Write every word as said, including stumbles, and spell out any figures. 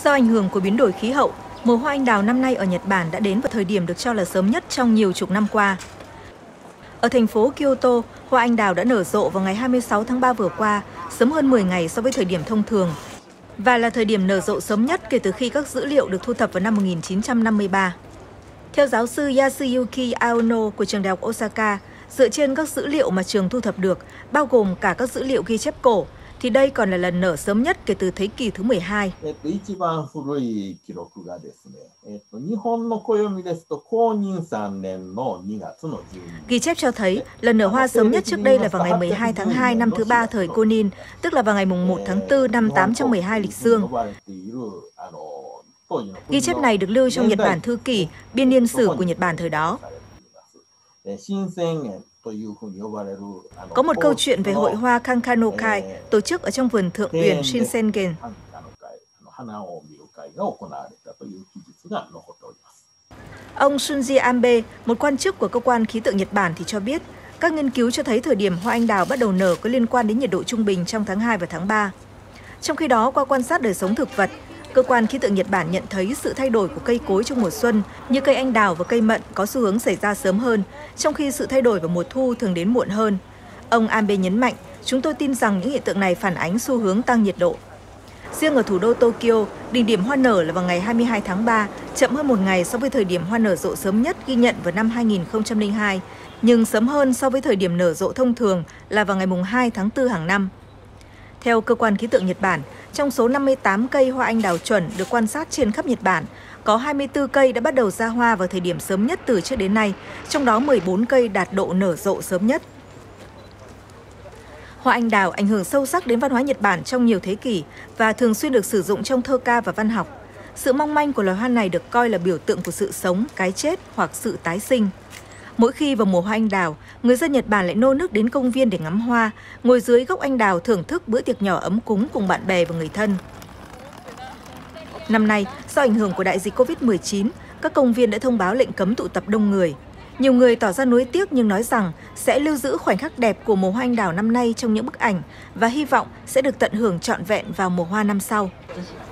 Do ảnh hưởng của biến đổi khí hậu, mùa hoa anh đào năm nay ở Nhật Bản đã đến vào thời điểm được cho là sớm nhất trong nhiều chục năm qua. Ở thành phố Kyoto, hoa anh đào đã nở rộ vào ngày hai mươi sáu tháng ba vừa qua, sớm hơn mười ngày so với thời điểm thông thường, và là thời điểm nở rộ sớm nhất kể từ khi các dữ liệu được thu thập vào năm một nghìn chín trăm năm mươi ba. Theo giáo sư Yasuyuki Aono của trường đại học Osaka, dựa trên các dữ liệu mà trường thu thập được, bao gồm cả các dữ liệu ghi chép cổ, thì đây còn là lần nở sớm nhất kể từ thế kỷ thứ mười hai. Ghi chép cho thấy lần nở hoa sớm nhất trước đây là vào ngày mười hai tháng hai năm thứ ba thời Konin, tức là vào ngày một tháng tư năm tám trăm mười hai lịch dương. Ghi chép này được lưu trong Nhật Bản Thư kỷ, biên niên sử của Nhật Bản thời đó. Có một câu chuyện về hội hoa Kankanokai tổ chức ở trong vườn thượng uyển Shinsengen. Ông Shunji Abe, một quan chức của cơ quan khí tượng Nhật Bản thì cho biết, các nghiên cứu cho thấy thời điểm hoa anh đào bắt đầu nở có liên quan đến nhiệt độ trung bình trong tháng hai và tháng ba. Trong khi đó, qua quan sát đời sống thực vật, cơ quan khí tượng Nhật Bản nhận thấy sự thay đổi của cây cối trong mùa xuân như cây anh đào và cây mận có xu hướng xảy ra sớm hơn, trong khi sự thay đổi vào mùa thu thường đến muộn hơn. Ông Abe nhấn mạnh, chúng tôi tin rằng những hiện tượng này phản ánh xu hướng tăng nhiệt độ. Riêng ở thủ đô Tokyo, đỉnh điểm hoa nở là vào ngày hai mươi hai tháng ba, chậm hơn một ngày so với thời điểm hoa nở rộ sớm nhất ghi nhận vào năm hai nghìn không trăm lẻ hai, nhưng sớm hơn so với thời điểm nở rộ thông thường là vào ngày hai tháng tư hàng năm. Theo cơ quan khí tượng Nhật Bản, trong số năm mươi tám cây hoa anh đào chuẩn được quan sát trên khắp Nhật Bản, có hai mươi tư cây đã bắt đầu ra hoa vào thời điểm sớm nhất từ trước đến nay, trong đó mười bốn cây đạt độ nở rộ sớm nhất. Hoa anh đào ảnh hưởng sâu sắc đến văn hóa Nhật Bản trong nhiều thế kỷ và thường xuyên được sử dụng trong thơ ca và văn học. Sự mong manh của loài hoa này được coi là biểu tượng của sự sống, cái chết hoặc sự tái sinh. Mỗi khi vào mùa hoa anh đào, người dân Nhật Bản lại nô nức đến công viên để ngắm hoa, ngồi dưới gốc anh đào thưởng thức bữa tiệc nhỏ ấm cúng cùng bạn bè và người thân. Năm nay, do ảnh hưởng của đại dịch Covid mười chín, các công viên đã thông báo lệnh cấm tụ tập đông người. Nhiều người tỏ ra nuối tiếc nhưng nói rằng sẽ lưu giữ khoảnh khắc đẹp của mùa hoa anh đào năm nay trong những bức ảnh và hy vọng sẽ được tận hưởng trọn vẹn vào mùa hoa năm sau.